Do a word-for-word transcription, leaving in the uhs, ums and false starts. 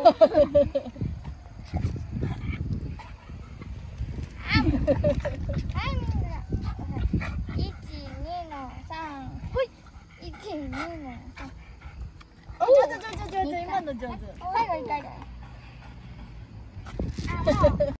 みんな。一、二の三。ほい。一、二の三。 上手上手上手、今の上手。 最後一回だよ。